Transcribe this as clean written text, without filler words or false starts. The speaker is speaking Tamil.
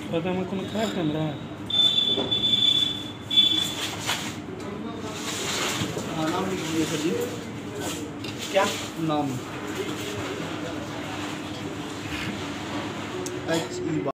पता मैं कोनो खराब कैमरा नाम लिख दीजिए सर जी। क्या नाम?